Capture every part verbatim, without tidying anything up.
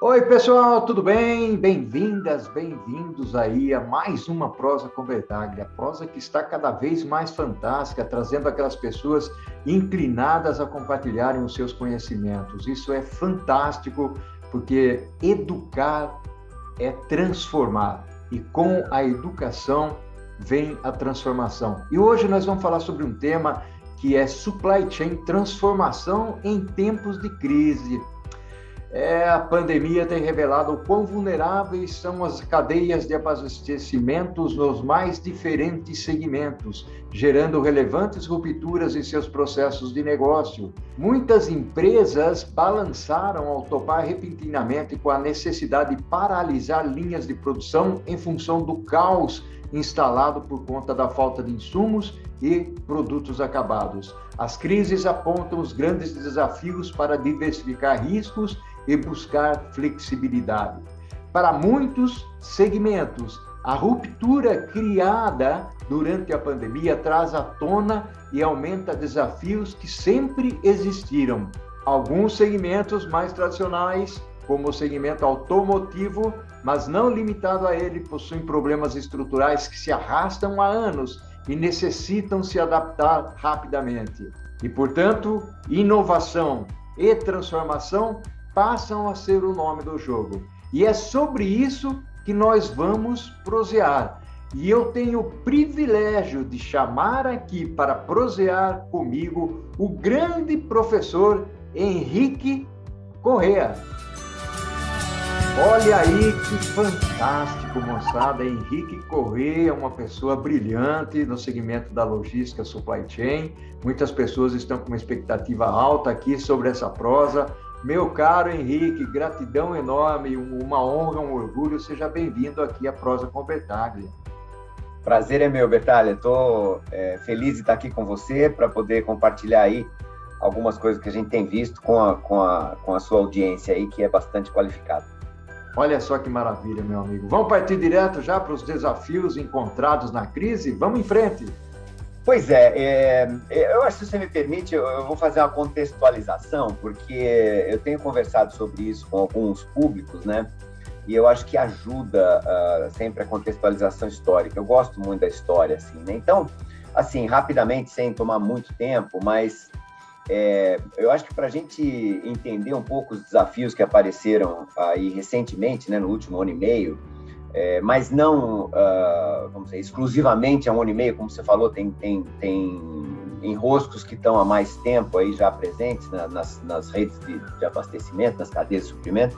Oi, pessoal, tudo bem? Bem-vindas, bem-vindos aí a mais uma Prosa com Vertaglia, a prosa que está cada vez mais fantástica, trazendo aquelas pessoas inclinadas a compartilharem os seus conhecimentos. Isso é fantástico, porque educar é transformar, e com a educação vem a transformação. E hoje nós vamos falar sobre um tema que é supply chain, transformação em tempos de crise. É, a pandemia tem revelado o quão vulneráveis são as cadeias de abastecimentos nos mais diferentes segmentos, gerando relevantes rupturas em seus processos de negócio. Muitas empresas balançaram ao topar repentinamente com a necessidade de paralisar linhas de produção em função do caos instalado por conta da falta de insumos e produtos acabados. As crises apontam os grandes desafios para diversificar riscos e buscar flexibilidade. Para muitos segmentos, a ruptura criada durante a pandemia traz à tona e aumenta desafios que sempre existiram. Alguns segmentos mais tradicionais, como o segmento automotivo, mas não limitado a ele, possuem problemas estruturais que se arrastam há anos e necessitam se adaptar rapidamente. E, portanto, inovação e transformação passam a ser o nome do jogo. E é sobre isso que nós vamos prosear. E eu tenho o privilégio de chamar aqui para prosear comigo o grande professor Henrique Correa. Olha aí que fantástico, moçada. Henrique Correa é uma pessoa brilhante no segmento da logística supply chain. Muitas pessoas estão com uma expectativa alta aqui sobre essa prosa. Meu caro Henrique, gratidão enorme, uma honra, um orgulho. Seja bem-vindo aqui à Prosa com Vertaglia. Prazer é meu, Vertaglia. Estou é, feliz de estar aqui com você para poder compartilhar aí algumas coisas que a gente tem visto com a, com a, com a sua audiência aí, que é bastante qualificada. Olha só que maravilha, meu amigo. Vamos partir direto já para os desafios encontrados na crise? Vamos em frente. Pois é, é, eu acho que, se você me permite, eu, eu vou fazer uma contextualização, porque eu tenho conversado sobre isso com alguns públicos, né? E eu acho que ajuda uh, sempre a contextualização histórica. Eu gosto muito da história, assim, né? Então, assim, rapidamente, sem tomar muito tempo, mas é, eu acho que para a gente entender um pouco os desafios que apareceram aí recentemente, né, no último ano e meio, É, mas não, uh, vamos dizer, exclusivamente há um ano e meio, como você falou, tem, tem, tem enroscos que estão há mais tempo aí já presentes na, nas, nas redes de, de abastecimento, nas cadeias de suprimento.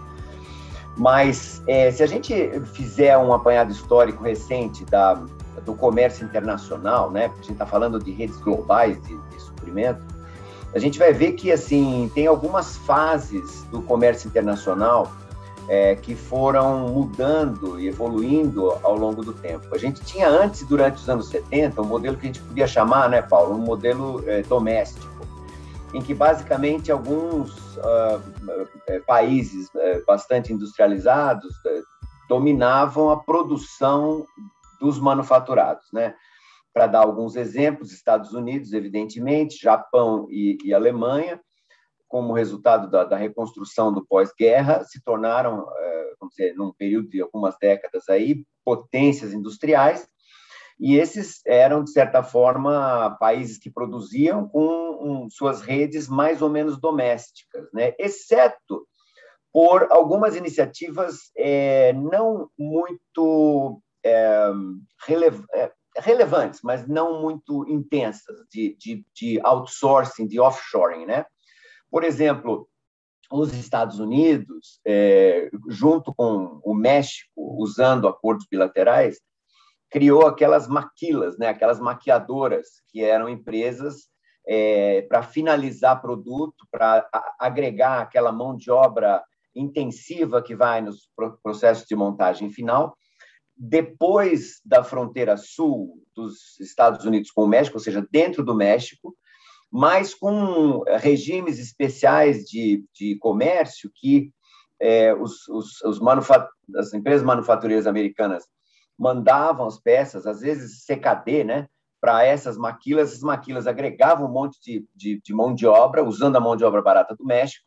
Mas é, se a gente fizer um apanhado histórico recente da, do comércio internacional, né, porque a gente está falando de redes globais de, de suprimento, a gente vai ver que, assim, tem algumas fases do comércio internacional É, que foram mudando e evoluindo ao longo do tempo. A gente tinha antes, durante os anos setenta, um modelo que a gente podia chamar, né, Paulo, um modelo é, doméstico, em que basicamente alguns uh, é, países é, bastante industrializados é, dominavam a produção dos manufaturados, né? Para dar alguns exemplos, Estados Unidos, evidentemente, Japão e, e Alemanha, como resultado da, da reconstrução do pós-guerra, se tornaram, vamos dizer, num período de algumas décadas aí, potências industriais, e esses eram, de certa forma, países que produziam com um, suas redes mais ou menos domésticas, né? Exceto por algumas iniciativas é, não muito é, relev- é, relevantes, mas não muito intensas, de, de, de outsourcing, de offshoring, né? Por exemplo, os Estados Unidos, é, junto com o México, usando acordos bilaterais, criou aquelas maquilas, né? Aquelas maquiadoras, que eram empresas é, para finalizar produto, para agregar aquela mão de obra intensiva que vai nos processos de montagem final. Depois da fronteira sul dos Estados Unidos com o México, ou seja, dentro do México, mas com regimes especiais de, de comércio que é, os, os, os manufat- as empresas manufatureiras americanas mandavam as peças, às vezes C K D, né, para essas maquilas. As maquilas agregavam um monte de, de, de mão de obra, usando a mão de obra barata do México,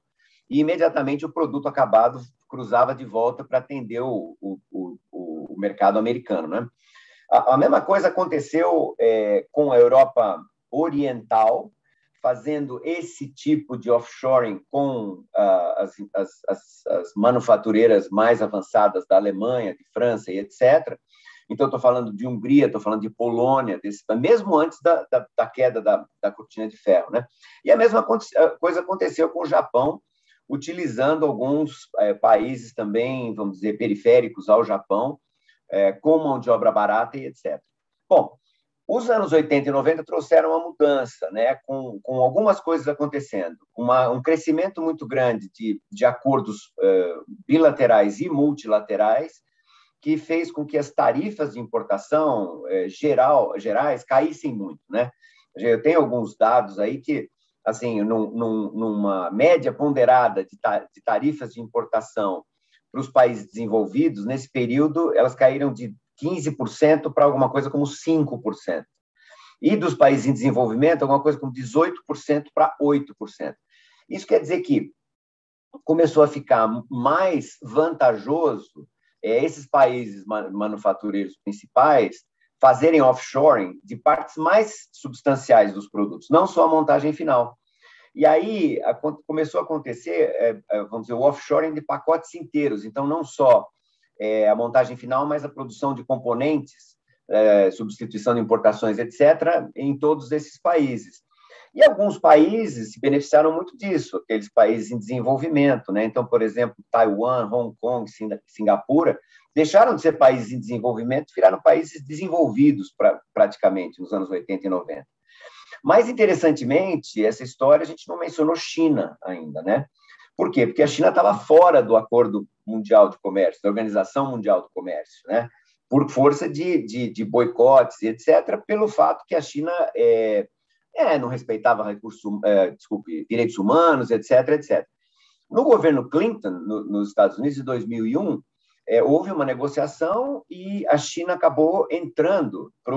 e imediatamente o produto acabado cruzava de volta para atender o, o, o, o mercado americano, né? A, a mesma coisa aconteceu é, com a Europa Oriental, fazendo esse tipo de offshoring com uh, as, as, as, as manufatureiras mais avançadas da Alemanha, de França e etcétera. Então, estou falando de Hungria, estou falando de Polônia, desse, mesmo antes da, da, da queda da, da cortina de ferro, né? E a mesma coisa aconteceu com o Japão, utilizando alguns é, países também, vamos dizer, periféricos ao Japão, é, com mão de obra barata e etcétera. Bom, os anos oitenta e noventa trouxeram uma mudança, né, com, com algumas coisas acontecendo. Uma, um crescimento muito grande de, de acordos uh, bilaterais e multilaterais, que fez com que as tarifas de importação uh, geral, gerais caíssem muito, né? Eu tenho alguns dados aí que, assim, num, num, numa média ponderada de, ta, de tarifas de importação para os países desenvolvidos, nesse período, elas caíram de quinze por cento para alguma coisa como cinco por cento. E dos países em desenvolvimento, alguma coisa como dezoito por cento para oito por cento. Isso quer dizer que começou a ficar mais vantajoso é, esses países manufatureiros principais fazerem offshoring de partes mais substanciais dos produtos, não só a montagem final. E aí a, começou a acontecer, é, vamos dizer, o offshoring de pacotes inteiros. Então, não só é, a montagem final, mas a produção de componentes, é, substituição de importações, etcétera, em todos esses países. E alguns países se beneficiaram muito disso, aqueles países em desenvolvimento, né? Então, por exemplo, Taiwan, Hong Kong, Singapura, deixaram de ser países em desenvolvimento, viraram países desenvolvidos pra, praticamente nos anos oitenta e noventa. Mais interessantemente, essa história a gente não mencionou China ainda, né? Por quê? Porque a China estava fora do Acordo Mundial de Comércio, da Organização Mundial do Comércio, né? Por força de, de, de boicotes e etcétera, pelo fato que a China é, é, não respeitava recursos, é, desculpe, direitos humanos, etc, etcétera. No governo Clinton, no, nos Estados Unidos, de dois mil e um, é, houve uma negociação e a China acabou entrando para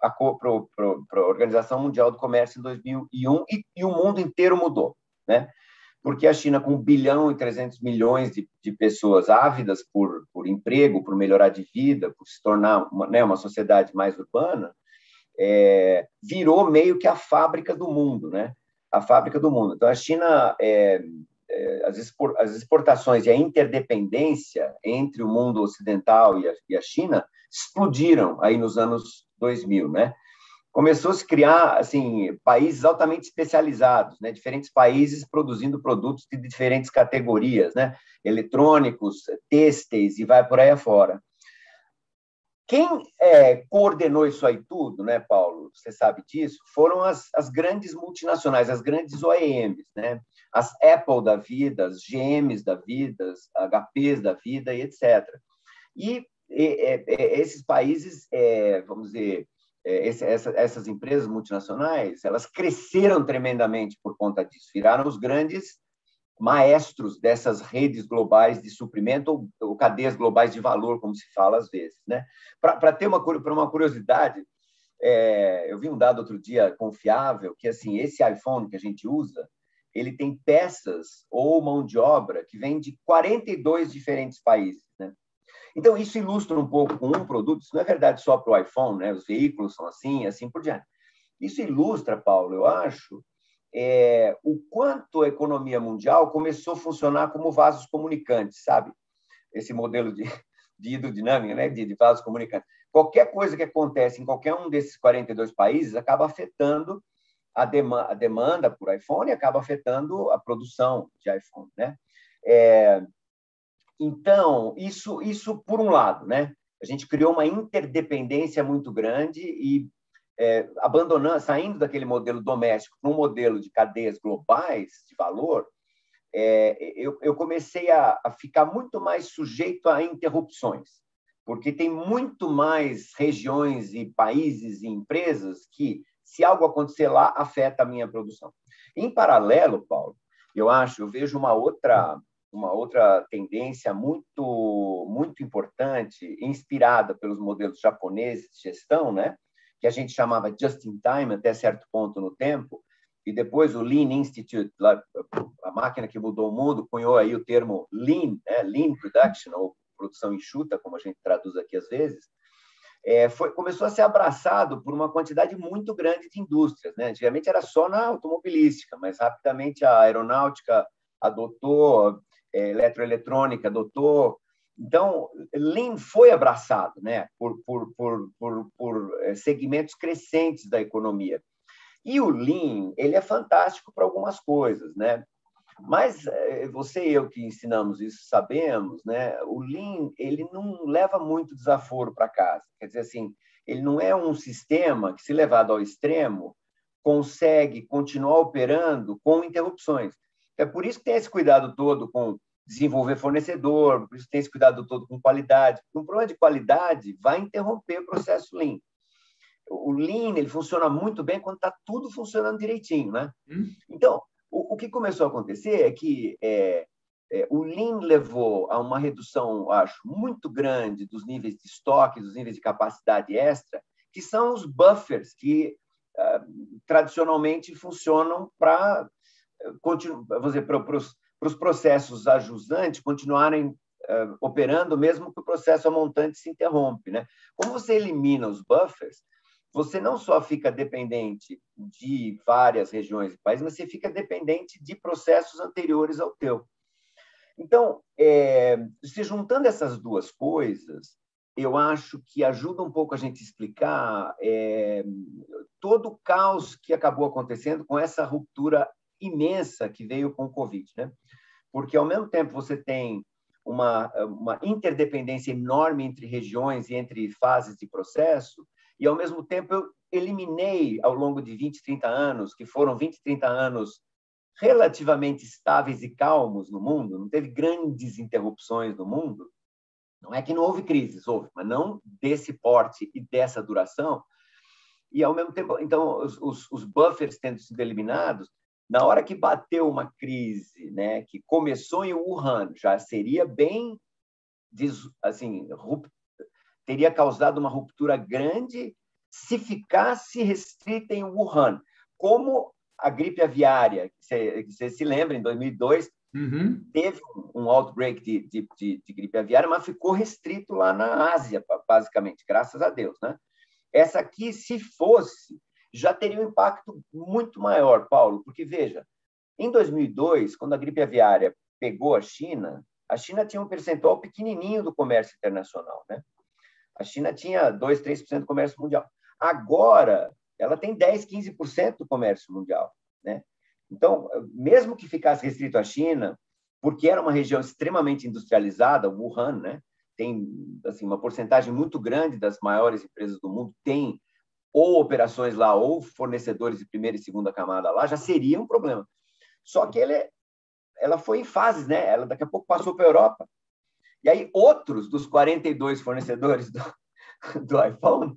a Organização Mundial do Comércio em dois mil e um e, e o mundo inteiro mudou, né? Porque a China, com um bilhão e trezentos milhões de, de pessoas ávidas por, por emprego, por melhorar de vida, por se tornar uma, né, uma sociedade mais urbana, é, virou meio que a fábrica do mundo, né? A fábrica do mundo. Então, a China, é, é, as, expor, as exportações e a interdependência entre o mundo ocidental e a, e a China explodiram aí nos anos dois mil, né? Começou a se criar assim, países altamente especializados, né? Diferentes países produzindo produtos de diferentes categorias, né? Eletrônicos, têxteis e vai por aí afora. Quem é, coordenou isso aí tudo, né, Paulo? Você sabe disso? Foram as, as grandes multinacionais, as grandes O E Ms, né? As Apple da vida, as G Ms da vida, as H Ps da vida e etcétera. E, e, e esses países, é, vamos dizer, Esse, essa, essas empresas multinacionais, elas cresceram tremendamente por conta disso, viraram os grandes maestros dessas redes globais de suprimento ou, ou cadeias globais de valor, como se fala às vezes, né? Para ter uma, pra uma curiosidade, é, eu vi um dado outro dia confiável, que assim, esse iPhone que a gente usa, ele tem peças ou mão de obra que vem de quarenta e dois diferentes países, né? Então, isso ilustra um pouco com um produto, isso não é verdade só para o iPhone, né? Os veículos são assim, assim por diante. Isso ilustra, Paulo, eu acho, é, o quanto a economia mundial começou a funcionar como vasos comunicantes, sabe? Esse modelo de, de hidrodinâmica, né? de, de vasos comunicantes. Qualquer coisa que acontece em qualquer um desses quarenta e dois países acaba afetando a, dema a demanda por iPhone e acaba afetando a produção de iPhone, né? É, Então, isso, isso por um lado, né? A gente criou uma interdependência muito grande e é, abandonando, saindo daquele modelo doméstico para um modelo de cadeias globais de valor, é, eu, eu comecei a, a ficar muito mais sujeito a interrupções, porque tem muito mais regiões e países e empresas que, se algo acontecer lá, afeta a minha produção. Em paralelo, Paulo, eu acho, eu vejo uma outra... uma outra tendência muito, muito importante, inspirada pelos modelos japoneses de gestão, né? Que a gente chamava just in time, até certo ponto no tempo, e depois o Lean Institute, lá, a máquina que mudou o mundo, cunhou aí o termo Lean, né? Lean Production, ou produção enxuta, como a gente traduz aqui às vezes, é, foi, começou a ser abraçado por uma quantidade muito grande de indústrias, né? Antigamente era só na automobilística, mas rapidamente a aeronáutica adotou, é, eletroeletrônica adotou. Então, Lean foi abraçado, né, por, por, por, por, por segmentos crescentes da economia. E o Lean, ele é fantástico para algumas coisas, né? Mas você e eu que ensinamos isso sabemos, né? O Lean, ele não leva muito desaforo para casa. Quer dizer assim, ele não é um sistema que, se levado ao extremo, consegue continuar operando com interrupções. É por isso que tem esse cuidado todo com desenvolver fornecedor, por isso que tem esse cuidado todo com qualidade. Um problema de qualidade vai interromper o processo Lean. O Lean, ele funciona muito bem quando está tudo funcionando direitinho, né? Hum. Então, o, o que começou a acontecer é que é, é, o Lean levou a uma redução, acho, muito grande dos níveis de estoque, dos níveis de capacidade extra, que são os buffers que uh, tradicionalmente funcionam para para os processos ajusantes continuarem uh, operando, mesmo que o processo amontante se interrompe, né? Como você elimina os buffers, você não só fica dependente de várias regiões do país, mas você fica dependente de processos anteriores ao teu. Então, é, se juntando essas duas coisas, eu acho que ajuda um pouco a gente explicar é, todo o caos que acabou acontecendo com essa ruptura imensa que veio com o Covid, né? Porque, ao mesmo tempo, você tem uma, uma interdependência enorme entre regiões e entre fases de processo, e, ao mesmo tempo, eu eliminei, ao longo de vinte, trinta anos, que foram vinte, trinta anos relativamente estáveis e calmos no mundo, não teve grandes interrupções no mundo, não é que não houve crises, houve, mas não desse porte e dessa duração, e, ao mesmo tempo, então, os, os, os buffers tendo sido eliminados, na hora que bateu uma crise, né, que começou em Wuhan, já seria bem, assim, teria causado uma ruptura grande se ficasse restrita em Wuhan. Como a gripe aviária, que você se lembra, em dois mil e dois, uhum. teve um outbreak de, de, de, de gripe aviária, mas ficou restrito lá na Ásia, basicamente, graças a Deus, né? Essa aqui, se fosse, já teria um impacto muito maior, Paulo, porque, veja, em dois mil e dois, quando a gripe aviária pegou a China, a China tinha um percentual pequenininho do comércio internacional, né? A China tinha dois, três por cento do comércio mundial. Agora, ela tem dez, quinze por cento do comércio mundial, né? Então, mesmo que ficasse restrito à China, porque era uma região extremamente industrializada, Wuhan, né? Tem assim, uma porcentagem muito grande das maiores empresas do mundo tem ou operações lá, ou fornecedores de primeira e segunda camada lá, já seria um problema. Só que ele, ela foi em fases, né? Ela daqui a pouco passou para a Europa. E aí, outros dos quarenta e dois fornecedores do, do iPhone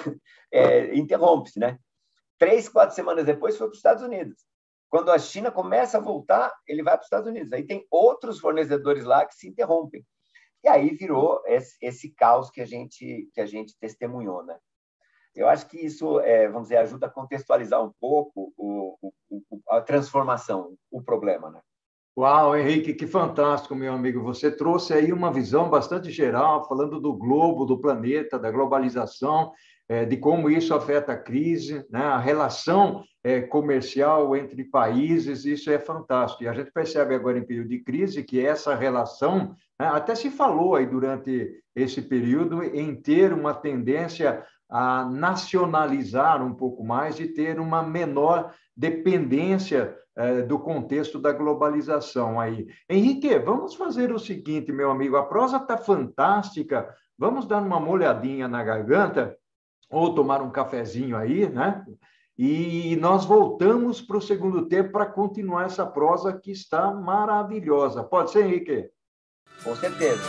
é, interrompe-se, né? Três, quatro semanas depois foi para os Estados Unidos. Quando a China começa a voltar, ele vai para os Estados Unidos. Aí tem outros fornecedores lá que se interrompem. E aí virou esse, esse caos que a gente, que a gente testemunhou, né? Eu acho que isso, é, vamos dizer, ajuda a contextualizar um pouco o, o, o, a transformação, o problema, né? Uau, Henrique, que fantástico, meu amigo. Você trouxe aí uma visão bastante geral, falando do globo, do planeta, da globalização, é, de como isso afeta a crise, né? A relação é, comercial entre países, isso é fantástico. E a gente percebe agora, em período de crise, que essa relação, né, até se falou aí durante esse período, em ter uma tendência a nacionalizar um pouco mais e ter uma menor dependência eh, do contexto da globalização aí. Henrique, vamos fazer o seguinte, meu amigo, a prosa está fantástica, vamos dar uma molhadinha na garganta ou tomar um cafezinho aí, né? E nós voltamos para o segundo tempo para continuar essa prosa que está maravilhosa. Pode ser, Henrique? Com certeza.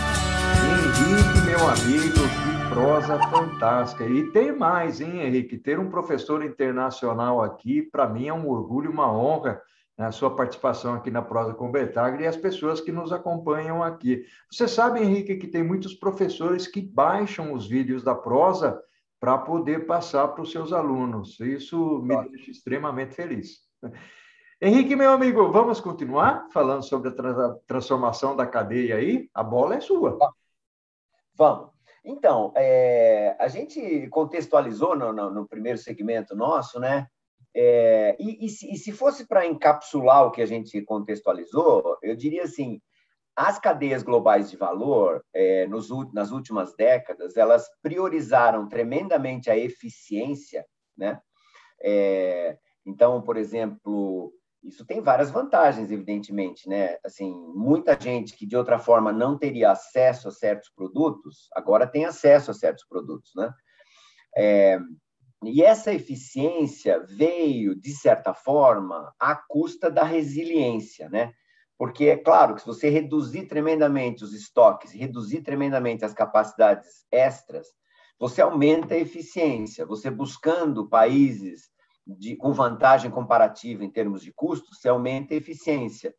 Henrique, meu amigo, que prosa fantástica. E tem mais, hein, Henrique? Ter um professor internacional aqui, para mim, é um orgulho, uma honra, né, a sua participação aqui na Prosa com Bertaglia e as pessoas que nos acompanham aqui. Você sabe, Henrique, que tem muitos professores que baixam os vídeos da prosa para poder passar para os seus alunos. Isso me deixa extremamente feliz. Henrique, meu amigo, vamos continuar falando sobre a tra transformação da cadeia aí? A bola é sua. Vamos. Então, é, a gente contextualizou no, no, no primeiro segmento nosso, né? É, e, e, se, e se fosse para encapsular o que a gente contextualizou, eu diria assim, as cadeias globais de valor, é, nos, nas últimas décadas, elas priorizaram tremendamente a eficiência, né? É, então, por exemplo, isso tem várias vantagens, evidentemente, né? Assim, muita gente que de outra forma não teria acesso a certos produtos, agora tem acesso a certos produtos, né? É, e essa eficiência veio, de certa forma, à custa da resiliência, né? Porque é claro que se você reduzir tremendamente os estoques, reduzir tremendamente as capacidades extras, você aumenta a eficiência. Você buscando países de, com vantagem comparativa em termos de custos, você aumenta a eficiência.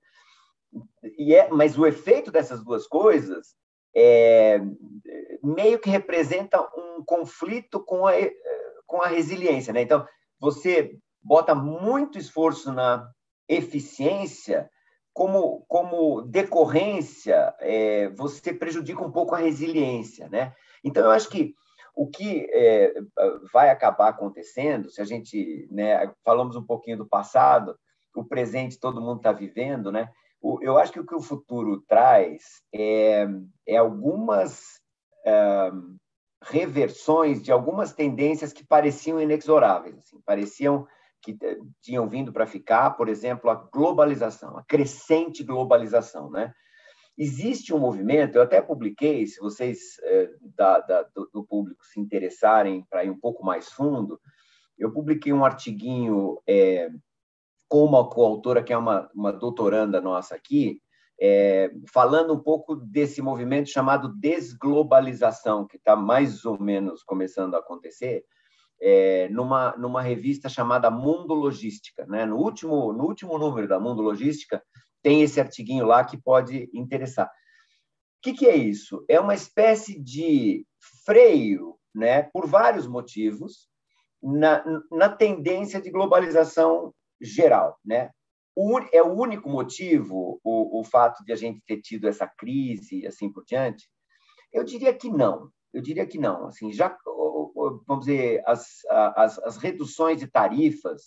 E é, mas o efeito dessas duas coisas é, meio que representa um conflito com a, com a resiliência, né? Então, você bota muito esforço na eficiência, como, como decorrência, é, você prejudica um pouco a resiliência, né? Então, eu acho que o que é, vai acabar acontecendo, se a gente, né, falamos um pouquinho do passado, o presente todo mundo está vivendo, né? Eu acho que o que o futuro traz é, é algumas é, reversões de algumas tendências que pareciam inexoráveis, assim, pareciam que tinham vindo para ficar, por exemplo, a globalização, a crescente globalização, né? Existe um movimento, eu até publiquei, se vocês é, da, da, do, do público se interessarem para ir um pouco mais fundo, eu publiquei um artiguinho é, com uma coautora, que é uma, uma doutoranda nossa aqui, é, falando um pouco desse movimento chamado desglobalização, que está mais ou menos começando a acontecer, é, numa, numa revista chamada Mundo Logística, né? No último, no último número da Mundo Logística, tem esse artiguinho lá que pode interessar. O que, que é isso? É uma espécie de freio, né, por vários motivos, na, na tendência de globalização geral, né? O, é o único motivo o, o fato de a gente ter tido essa crise e assim por diante? Eu diria que não. Eu diria que não. Assim, já, vamos dizer, as, as, as reduções de tarifas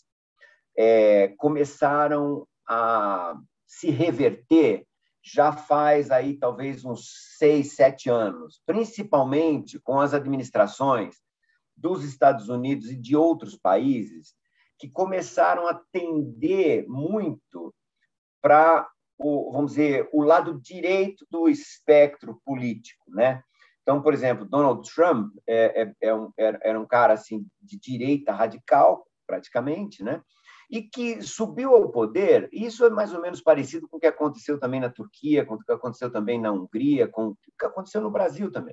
é, começaram a se reverter já faz aí talvez uns seis, sete anos, principalmente com as administrações dos Estados Unidos e de outros países que começaram a tender muito para o, vamos dizer, o lado direito do espectro político, né? Então, por exemplo, Donald Trump é, é, é um, era um cara assim de direita radical, praticamente, né? E que subiu ao poder. Isso é mais ou menos parecido com o que aconteceu também na Turquia, com o que aconteceu também na Hungria, com o que aconteceu no Brasil também.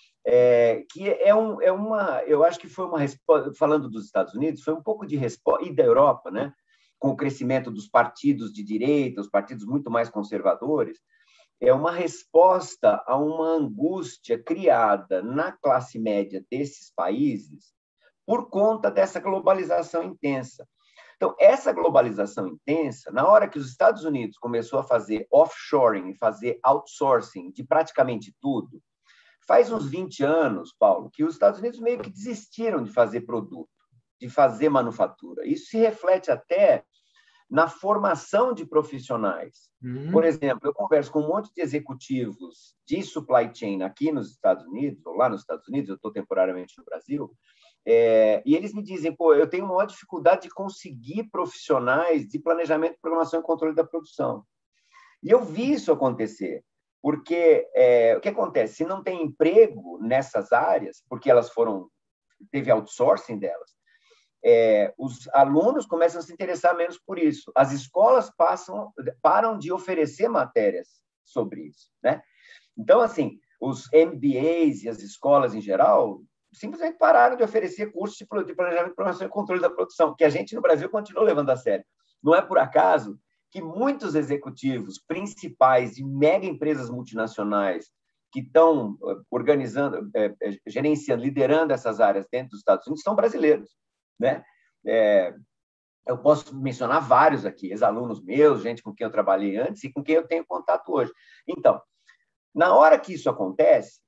É, que é, um, é uma, eu acho que foi uma resposta, falando dos Estados Unidos, foi um pouco de resposta, e da Europa, né? Com o crescimento dos partidos de direita, os partidos muito mais conservadores, é uma resposta a uma angústia criada na classe média desses países por conta dessa globalização intensa. Então, essa globalização intensa, na hora que os Estados Unidos começou a fazer offshoring, fazer outsourcing de praticamente tudo, faz uns vinte anos, Paulo, que os Estados Unidos meio que desistiram de fazer produto, de fazer manufatura. Isso se reflete até na formação de profissionais. Uhum. Por exemplo, eu converso com um monte de executivos de supply chain aqui nos Estados Unidos, ou lá nos Estados Unidos, eu estou temporariamente no Brasil, é, e eles me dizem, pô, eu tenho maior dificuldade de conseguir profissionais de planejamento, programação e controle da produção. E eu vi isso acontecer, porque é, o que acontece? Se não tem emprego nessas áreas, porque elas foram, teve outsourcing delas, É, os alunos começam a se interessar menos por isso. As escolas passam, param de oferecer matérias sobre isso, né? Então, assim, os M B As e as escolas em geral simplesmente pararam de oferecer cursos de planejamento, programação e controle da produção, que a gente no Brasil continua levando a sério. Não é por acaso que muitos executivos principais de mega empresas multinacionais que estão organizando, gerenciando, liderando essas áreas dentro dos Estados Unidos são brasileiros, né? É, Eu posso mencionar vários aqui, ex-alunos meus, gente com quem eu trabalhei antes e com quem eu tenho contato hoje. Então, na hora que isso acontece,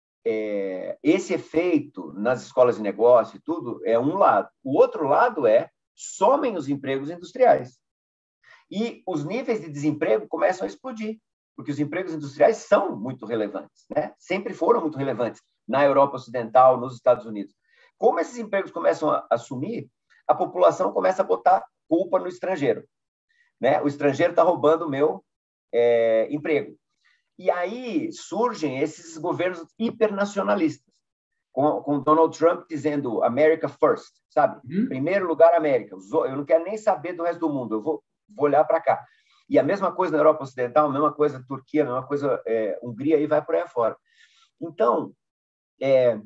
é, esse efeito nas escolas de negócio e tudo é um lado. O outro lado é somem os empregos industriais. E os níveis de desemprego começam a explodir, porque os empregos industriais são muito relevantes, né? Sempre foram muito relevantes na Europa Ocidental, nos Estados Unidos. Como esses empregos começam a, a sumir, a população começa a botar culpa no estrangeiro, né? O estrangeiro está roubando o meu é, emprego. E aí surgem esses governos hipernacionalistas, com, com Donald Trump dizendo America first, sabe? Uhum. Primeiro lugar, América. Eu não quero nem saber do resto do mundo, eu vou, vou olhar para cá. E a mesma coisa na Europa Ocidental, a mesma coisa Turquia, a mesma coisa é, Hungria, e vai por aí afora. Então, é,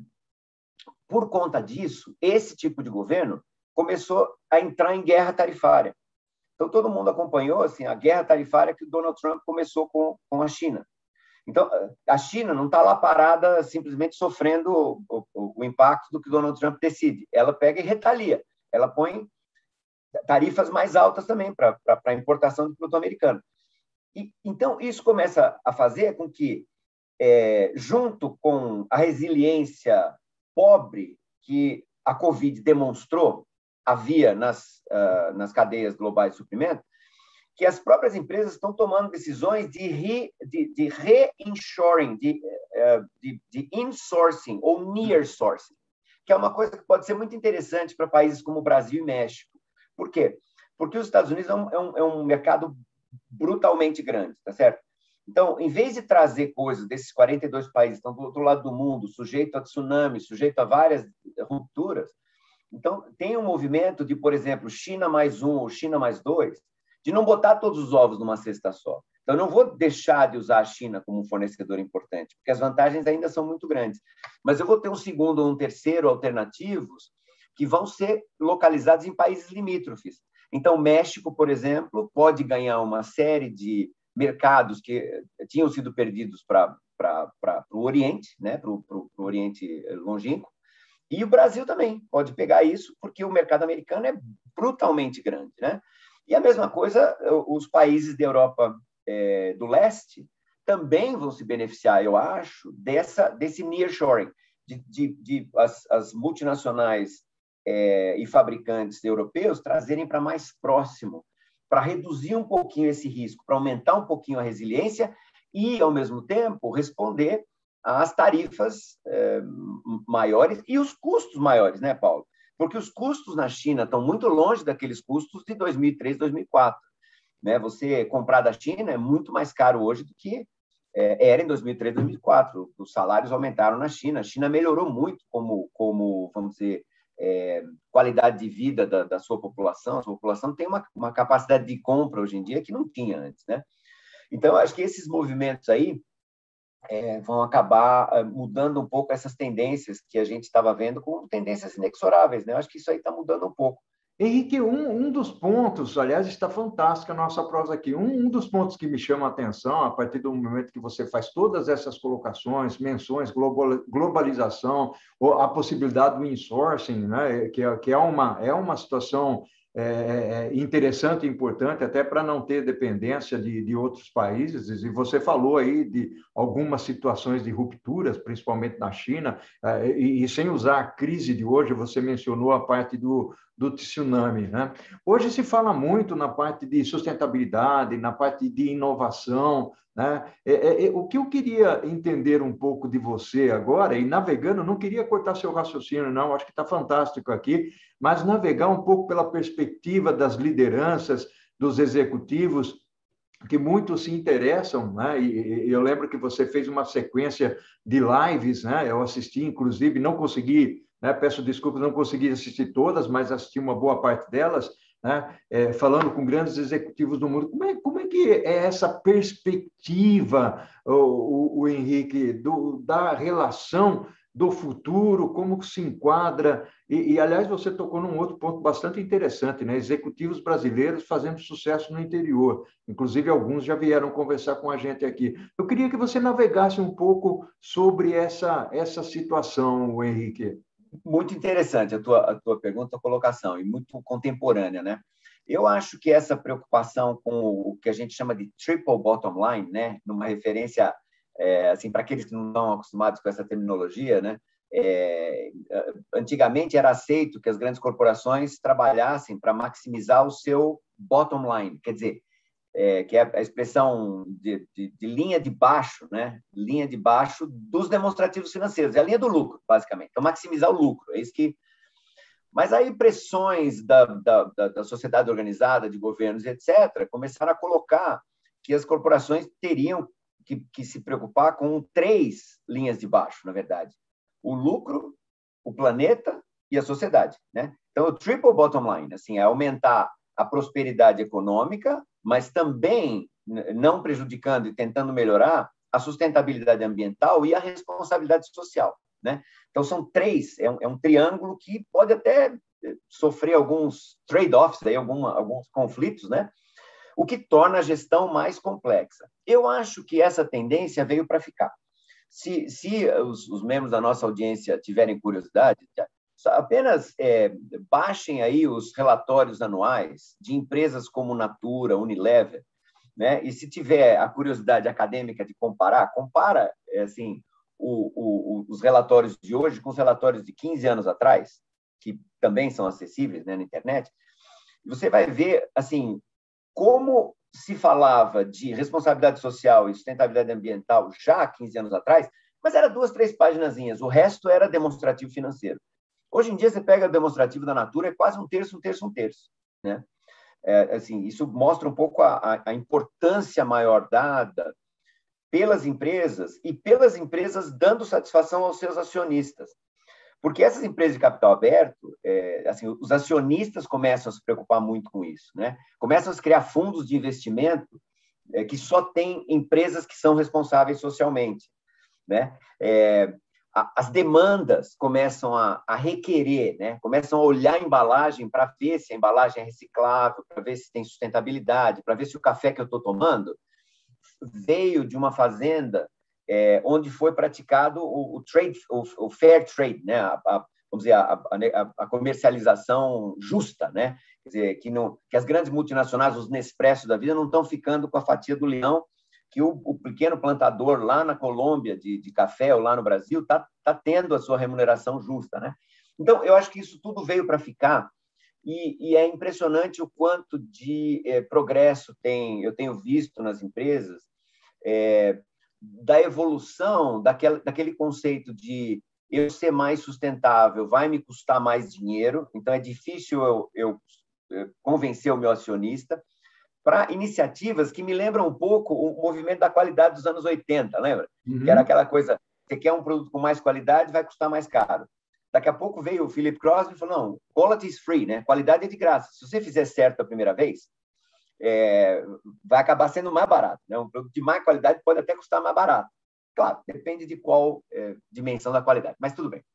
por conta disso, esse tipo de governo começou a entrar em guerra tarifária. Então, todo mundo acompanhou assim, a guerra tarifária que o Donald Trump começou com, com a China. Então, a China não está lá parada simplesmente sofrendo o, o, o impacto do que o Donald Trump decide. Ela pega e retalia. Ela põe tarifas mais altas também para a importação de produto americano. E, então, isso começa a fazer com que, é, junto com a resiliência pobre que a Covid demonstrou, havia nas, uh, nas cadeias globais de suprimento, que as próprias empresas estão tomando decisões de, re, de, de re-inshoring, de, uh, de, de insourcing ou near-sourcing, que é uma coisa que pode ser muito interessante para países como o Brasil e México. Por quê? Porque os Estados Unidos é um, é um, é um mercado brutalmente grande, tá certo? Então, em vez de trazer coisas desses quarenta e dois países que estão do outro lado do mundo, sujeito a tsunami, sujeito a várias rupturas, então, tem um movimento de, por exemplo, China mais um ou China mais dois, de não botar todos os ovos numa cesta só. Então, eu não vou deixar de usar a China como um fornecedor importante, porque as vantagens ainda são muito grandes. Mas eu vou ter um segundo ou um terceiro alternativos que vão ser localizados em países limítrofes. Então, o México, por exemplo, pode ganhar uma série de mercados que tinham sido perdidos para o Oriente, né? para o Oriente longínquo. E o Brasil também pode pegar isso, porque o mercado americano é brutalmente grande, né? E a mesma coisa, os países da Europa é, do Leste também vão se beneficiar, eu acho, dessa, desse nearshoring, de, de, de as, as multinacionais é, e fabricantes europeus trazerem para mais próximo, para reduzir um pouquinho esse risco, para aumentar um pouquinho a resiliência e, ao mesmo tempo, responder às tarifas eh, maiores e os custos maiores, né, Paulo? Porque os custos na China estão muito longe daqueles custos de dois mil e três, dois mil e quatro. Né? Você comprar da China é muito mais caro hoje do que eh, era em dois mil e três, dois mil e quatro. Os salários aumentaram na China. A China melhorou muito como, como vamos dizer, eh, qualidade de vida da, da sua população. A sua população tem uma, uma capacidade de compra hoje em dia que não tinha antes, né? Então, acho que esses movimentos aí É, vão acabar mudando um pouco essas tendências que a gente estava vendo como tendências inexoráveis, né? Eu acho que isso aí está mudando um pouco. Henrique, um, um dos pontos, aliás, está fantástica a nossa prosa aqui, um, um dos pontos que me chama a atenção, a partir do momento que você faz todas essas colocações, menções, global, globalização, ou a possibilidade do insourcing, né? que, é, que é, uma, é uma situação É, interessante e importante, até para não ter dependência de, de outros países, e você falou aí de algumas situações de rupturas, principalmente na China, e, e sem usar a crise de hoje, você mencionou a parte do, do tsunami, né? Hoje se fala muito na parte de sustentabilidade, na parte de inovação, né? É, é, o que eu queria entender um pouco de você agora, e navegando, não queria cortar seu raciocínio, não, acho que está fantástico aqui, mas navegar um pouco pela perspectiva das lideranças, dos executivos, que muitos se interessam, né? E, e eu lembro que você fez uma sequência de lives, né? Eu assisti, inclusive, não consegui, né? Peço desculpas, não consegui assistir todas, mas assisti uma boa parte delas, né? É, falando com grandes executivos do mundo. Como é, como é que é essa perspectiva, o, o, o Henrique, do, da relação do futuro, como se enquadra? E, e, aliás, você tocou num outro ponto bastante interessante, né? Executivos brasileiros fazendo sucesso no interior. Inclusive, alguns já vieram conversar com a gente aqui. Eu queria que você navegasse um pouco sobre essa, essa situação, Henrique. Muito interessante a tua, a tua pergunta, a colocação, e muito contemporânea, né? Eu acho que essa preocupação com o que a gente chama de triple bottom line, né, numa referência, é, assim, para aqueles que não estão acostumados com essa terminologia, né, é, antigamente era aceito que as grandes corporações trabalhassem para maximizar o seu bottom line, quer dizer, é, que é a expressão de, de, de linha de baixo, né, linha de baixo dos demonstrativos financeiros, é a linha do lucro, basicamente. Então, maximizar o lucro, é isso que... Mas aí pressões da, da, da sociedade organizada, de governos, etcétera, começaram a colocar que as corporações teriam que, que se preocupar com três linhas de baixo, na verdade. O lucro, o planeta e a sociedade, né? Então, o triple bottom line, assim, é aumentar a prosperidade econômica, mas também não prejudicando e tentando melhorar a sustentabilidade ambiental e a responsabilidade social, né? Então, são três, é um, é um triângulo que pode até sofrer alguns trade-offs, aí, alguma, alguns conflitos, né? O que torna a gestão mais complexa. Eu acho que essa tendência veio para ficar. Se, se os, os membros da nossa audiência tiverem curiosidade, apenas é, baixem aí os relatórios anuais de empresas como Natura, Unilever, né? E se tiver a curiosidade acadêmica de comparar, compara, é, assim, o, o, os relatórios de hoje com os relatórios de quinze anos atrás, que também são acessíveis, né, na internet, você vai ver, assim, como se falava de responsabilidade social e sustentabilidade ambiental já há quinze anos atrás, mas era duas, três paginazinhas, o resto era demonstrativo financeiro. Hoje em dia, você pega o demonstrativo da Natura, é quase um terço, um terço, um terço, né? É, assim, isso mostra um pouco a, a importância maior dada pelas empresas e pelas empresas dando satisfação aos seus acionistas. Porque essas empresas de capital aberto, é, assim, os acionistas começam a se preocupar muito com isso, né? Começam a criar fundos de investimento é, que só têm empresas que são responsáveis socialmente, né? É, a, as demandas começam a, a requerer, né? Começam a olhar a embalagem para ver se a embalagem é reciclável, para ver se tem sustentabilidade, para ver se o café que eu estou tomando veio de uma fazenda É, onde foi praticado o, o trade, o, o fair trade, né? a, a, vamos dizer, a, a, a comercialização justa, né? Quer dizer, que, não, que as grandes multinacionais, os Nespresso da vida, não estão ficando com a fatia do leão que o, o pequeno plantador lá na Colômbia de, de café ou lá no Brasil está tá tendo a sua remuneração justa, né? Então, eu acho que isso tudo veio para ficar e, e é impressionante o quanto de eh, progresso tem, eu tenho visto nas empresas, é, da evolução daquele, daquele conceito de eu ser mais sustentável vai me custar mais dinheiro, então é difícil eu, eu, eu convencer o meu acionista, para iniciativas que me lembram um pouco o movimento da qualidade dos anos oitenta, lembra? Uhum. Que era aquela coisa, você quer um produto com mais qualidade, vai custar mais caro. Daqui a pouco veio o Philip Crosby e falou, não, quality is free, né? Qualidade é de graça. Se você fizer certo a primeira vez, É, vai acabar sendo mais barato, né? Um produto de má qualidade pode até custar mais barato. Claro, depende de qual é, dimensão da qualidade, mas tudo bem.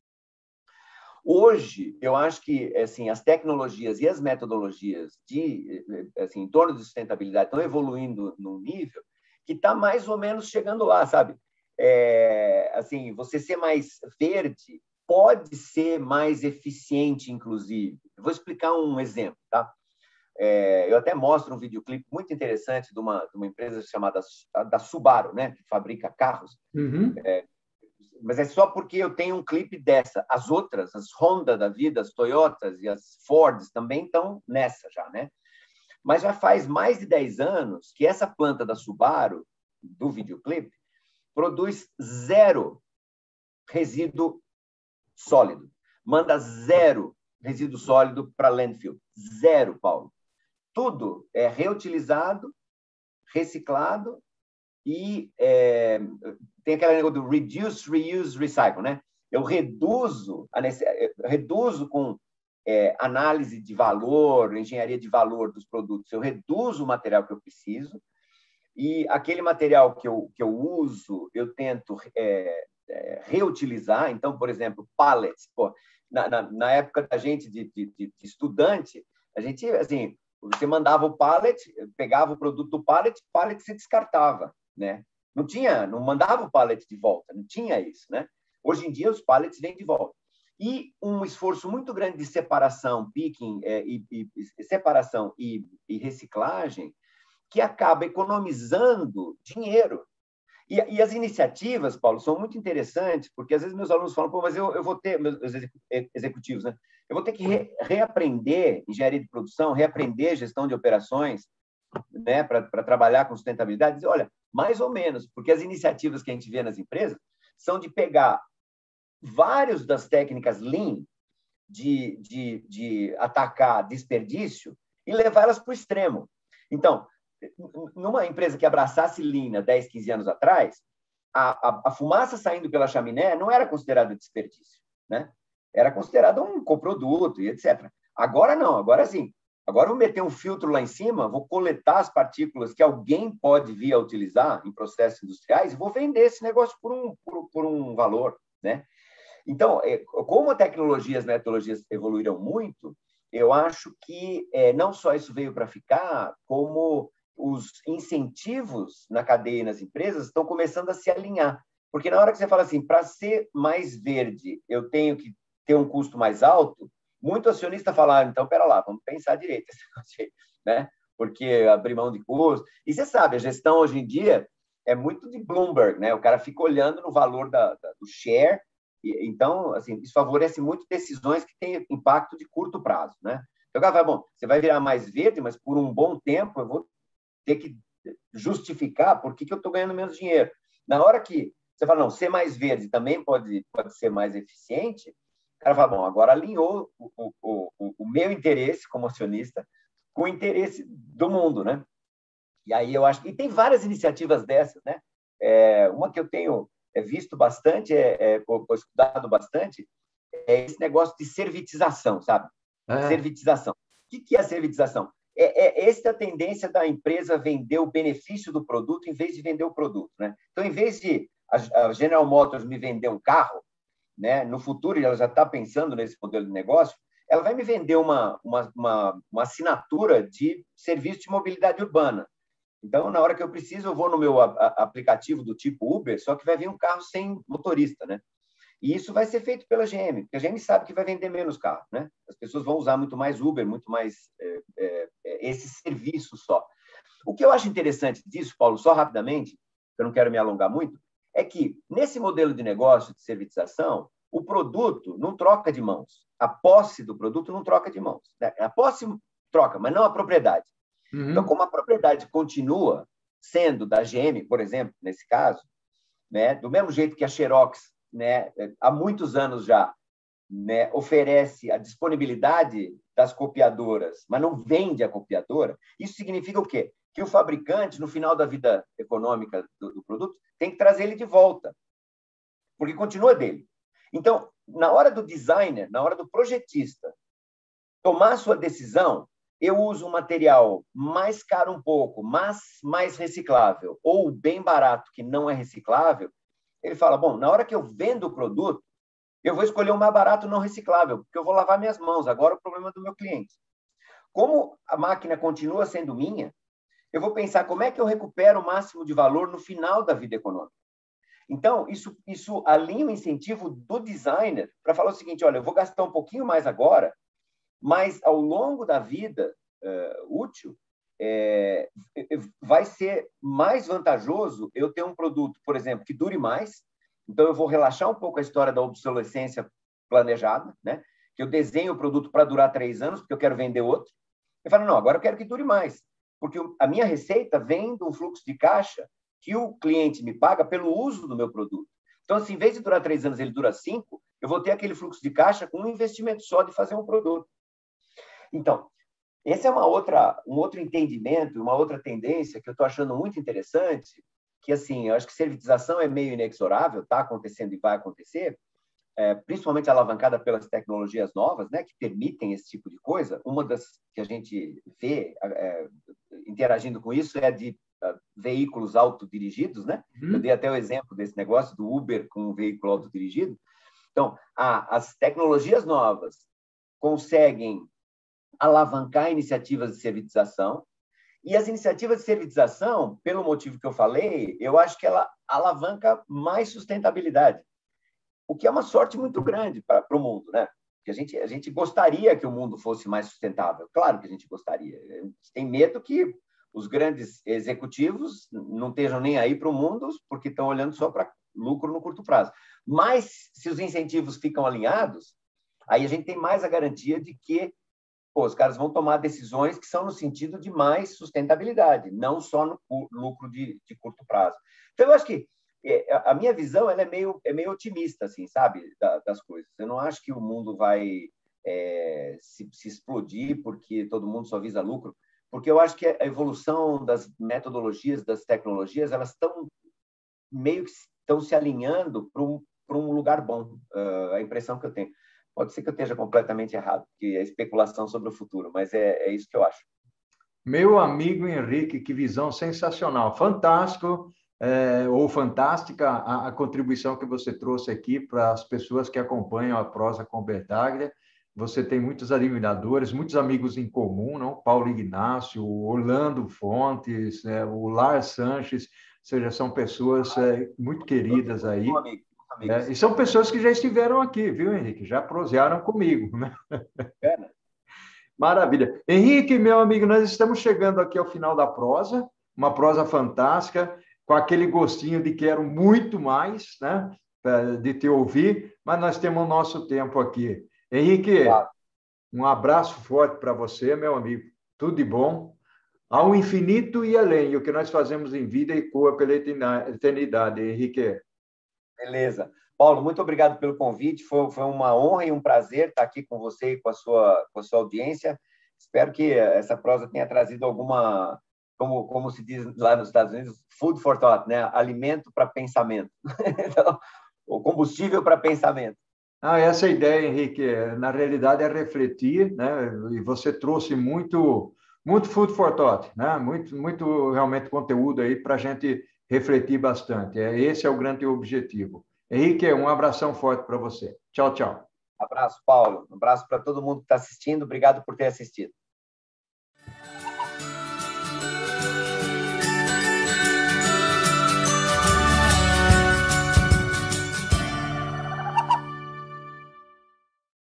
Hoje, eu acho que assim, as tecnologias e as metodologias de, assim, em torno de sustentabilidade estão evoluindo num nível que está mais ou menos chegando lá, sabe? É, assim, você ser mais verde pode ser mais eficiente, inclusive. Eu vou explicar um exemplo, tá? É, eu até mostro um videoclipe muito interessante de uma, de uma empresa chamada da Subaru, né, que fabrica carros. Uhum. É, mas é só porque eu tenho um clipe dessa. As outras, as Honda da vida, as Toyotas e as Fords também estão nessa já, né? Mas já faz mais de dez anos que essa planta da Subaru, do videoclipe, produz zero resíduo sólido. Manda zero resíduo sólido para landfill. Zero, Paulo. Tudo é reutilizado, reciclado e é, tem aquele negócio do reduce, reuse, recycle, né? Eu reduzo, a eu reduzo com é, análise de valor, engenharia de valor dos produtos, eu reduzo o material que eu preciso e aquele material que eu, que eu uso, eu tento é, é, reutilizar. Então, por exemplo, pallets. Pô, na, na, na época da gente de, de, de estudante, a gente, assim, você mandava o pallet, pegava o produto do pallet, o pallet se descartava, né? Não tinha, não mandava o pallet de volta, não tinha isso, né? Hoje em dia, os pallets vêm de volta. e um esforço muito grande de separação, picking, é, e, e, separação e, e reciclagem, que acaba economizando dinheiro. E, e as iniciativas, Paulo, são muito interessantes, porque às vezes meus alunos falam, pô, mas eu, eu vou ter, meus executivos, né? Eu vou ter que re, reaprender engenharia de produção, reaprender gestão de operações, né, para trabalhar com sustentabilidade. Dizer, olha, mais ou menos, porque as iniciativas que a gente vê nas empresas são de pegar várias das técnicas Lean de, de, de atacar desperdício e levá-las para o extremo. Então, numa empresa que abraçasse Lean há dez, quinze anos atrás, a, a, a fumaça saindo pela chaminé não era considerada desperdício, né? Era considerada um coproduto e etcétera. Agora não, agora sim. Agora eu vou meter um filtro lá em cima, vou coletar as partículas que alguém pode vir a utilizar em processos industriais e vou vender esse negócio por um, por, por um valor, né? Então, como a tecnologia e as metodologias evoluíram muito, eu acho que é, não só isso veio para ficar, como os incentivos na cadeia e nas empresas estão começando a se alinhar. Porque na hora que você fala assim, para ser mais verde, eu tenho que ter um custo mais alto, muito acionista fala, ah, então, pera lá, vamos pensar direito, né? Porque abrir mão de custo. E você sabe, a gestão hoje em dia é muito de Bloomberg, né? O cara fica olhando no valor da, da, do share. E, então, assim, isso favorece muito decisões que têm impacto de curto prazo, né? Então, o cara fala, bom, você vai virar mais verde, mas por um bom tempo eu vou ter que justificar por que, que eu estou ganhando menos dinheiro. Na hora que você fala, não, ser mais verde também pode, pode ser mais eficiente, o cara fala, bom, agora alinhou o, o, o, o meu interesse como acionista com o interesse do mundo, né? E aí eu acho... E tem várias iniciativas dessas, né? É, uma que eu tenho visto bastante, é, é, estudado bastante, é esse negócio de servitização, sabe? É. Servitização. O que é a servitização? É, é esta tendência da empresa vender o benefício do produto em vez de vender o produto, né? Então, em vez de a General Motors me vender um carro, né, no futuro, ela já está pensando nesse modelo de negócio, ela vai me vender uma, uma, uma, uma assinatura de serviço de mobilidade urbana. Então, na hora que eu preciso, eu vou no meu a, a, aplicativo do tipo Uber, só que vai vir um carro sem motorista, né? E isso vai ser feito pela G M, porque a G M sabe que vai vender menos carro, né? As pessoas vão usar muito mais Uber, muito mais é, é, esse serviço só. O que eu acho interessante disso, Paulo, só rapidamente, eu não quero me alongar muito, é que, nesse modelo de negócio de servitização, o produto não troca de mãos. A posse do produto não troca de mãos. A posse troca, mas não a propriedade. Uhum. Então, como a propriedade continua sendo da G M, por exemplo, nesse caso, né, do mesmo jeito que a Xerox, né, há muitos anos já, né, oferece a disponibilidade das copiadoras, mas não vende a copiadora, isso significa o quê? Que o fabricante, no final da vida econômica do, do produto, tem que trazer ele de volta, porque continua dele. Então, na hora do designer, na hora do projetista tomar a sua decisão, eu uso um material mais caro um pouco, mas mais reciclável, ou bem barato, que não é reciclável, ele fala, bom, na hora que eu vendo o produto, eu vou escolher o mais barato não reciclável, porque eu vou lavar minhas mãos, agora é o problema do meu cliente. Como a máquina continua sendo minha, eu vou pensar como é que eu recupero o máximo de valor no final da vida econômica. Então, isso, isso alinha o incentivo do designer para falar o seguinte, olha, eu vou gastar um pouquinho mais agora, mas ao longo da vida uh, útil, é, vai ser mais vantajoso eu ter um produto, por exemplo, que dure mais. Então, eu vou relaxar um pouco a história da obsolescência planejada, né? Que eu desenho o produto para durar três anos, porque eu quero vender outro. Eu falo, não, agora eu quero que dure mais, porque a minha receita vem de um fluxo de caixa que o cliente me paga pelo uso do meu produto. Então, assim, em vez de durar três anos, ele dura cinco, eu vou ter aquele fluxo de caixa com um investimento só de fazer um produto. Então, esse é uma outra, um outro entendimento, uma outra tendência que eu estou achando muito interessante, que, assim, eu acho que servitização é meio inexorável, está acontecendo e vai acontecer, é, principalmente alavancada pelas tecnologias novas, né, que permitem esse tipo de coisa. Uma das que a gente vê é, interagindo com isso é a de uh, veículos autodirigidos, né? Uhum. Eu dei até o exemplo desse negócio do Uber com um veículo autodirigido. Então, a, as tecnologias novas conseguem alavancar iniciativas de servitização, e as iniciativas de servitização, pelo motivo que eu falei, eu acho que ela alavanca mais sustentabilidade. o que é uma sorte muito grande para o mundo, né? Porque a gente, a gente gostaria que o mundo fosse mais sustentável, claro que a gente gostaria. A gente tem medo que os grandes executivos não estejam nem aí para o mundo, porque estão olhando só para lucro no curto prazo. Mas, se os incentivos ficam alinhados, aí a gente tem mais a garantia de que pô, os caras vão tomar decisões que são no sentido de mais sustentabilidade, não só no lucro de, de curto prazo. Então, eu acho que a minha visão ela é, meio, é meio otimista, assim, sabe, das coisas. Eu não acho que o mundo vai é, se, se explodir porque todo mundo só visa lucro, porque eu acho que a evolução das metodologias, das tecnologias, elas estão meio que estão se alinhando para um, para um lugar bom, uh, a impressão que eu tenho. Pode ser que eu esteja completamente errado, que é especulação sobre o futuro, mas é, é isso que eu acho. Meu amigo Henrique, que visão sensacional. Fantástico, é, ou fantástica a, a contribuição que você trouxe aqui para as pessoas que acompanham a Prosa com Bertaglia. Você tem muitos admiradores, muitos amigos em comum, não? Paulo Ignácio, Orlando Fontes, é, o Lars Sanches, ou seja, são pessoas é, muito queridas aí. É, e são pessoas que já estiveram aqui, viu, Henrique? Já prosearam comigo, né? É, né? Maravilha. Henrique, meu amigo, nós estamos chegando aqui ao final da prosa, uma prosa fantástica, com aquele gostinho de quero muito mais, né? De te ouvir, mas nós temos o nosso tempo aqui. Henrique, claro. Um abraço forte para você, meu amigo. Tudo de bom. Ao infinito e além, o que nós fazemos em vida ecoa pela eternidade, Henrique. Beleza. Paulo, muito obrigado pelo convite. Foi, foi uma honra e um prazer estar aqui com você e com a sua, com a sua audiência. Espero que essa prosa tenha trazido alguma, como, como se diz lá nos Estados Unidos, food for thought, né? Alimento para pensamento. Então, o combustível para pensamento. Ah, essa ideia, Henrique, na realidade é refletir, né? E você trouxe muito, muito food for thought, né? Muito, muito realmente conteúdo aí para a gente refletir bastante. Esse é o grande objetivo. Henrique, um abração forte para você. Tchau, tchau. Abraço, Paulo. Um abraço para todo mundo que está assistindo. Obrigado por ter assistido.